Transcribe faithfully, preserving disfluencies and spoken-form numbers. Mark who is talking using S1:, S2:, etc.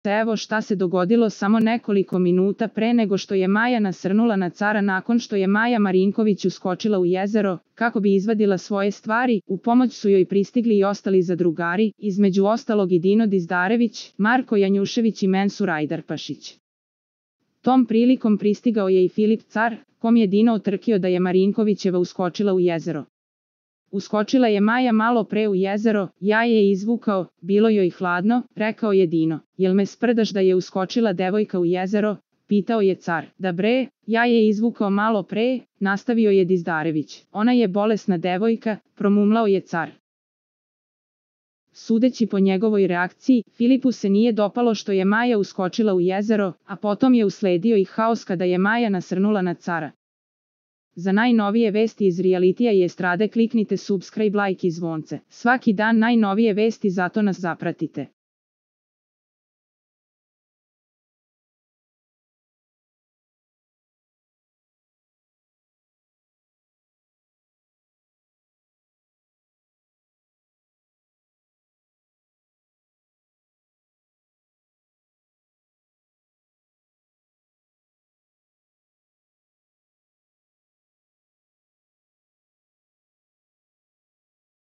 S1: Evo šta se dogodilo samo nekoliko minuta pre nego što je Maja nasrnula na cara nakon što je Maja Marinković uskočila u jezero, kako bi izvadila svoje stvari. U pomoć su joj pristigli i ostali zadrugari, između ostalog i Dino Dizdarević, Marko Janjušević i Mensur Ajdarpašić. Tom prilikom pristigao je i Filip Car, kom je Dino otrkio da je Marinkovićeva uskočila u jezero. Uskočila je Maja malo pre u jezero, ja je izvukao, bilo joj hladno, rekao je Dino. Jel me sprdaš da je uskočila devojka u jezero? Pitao je Car. Da bre, ja je izvukao malo pre, nastavio je Dizdarević. Ona je bolesna devojka, promumlao je Car. Sudeći po njegovoj reakciji, Filipu se nije dopalo što je Maja uskočila u jezero, a potom je usledio i haos kada je Maja nasrnula na Cara. Za najnovije vesti iz realitija i estrade kliknite subscribe, like i zvonce. Svaki dan najnovije vesti, zato nas zapratite.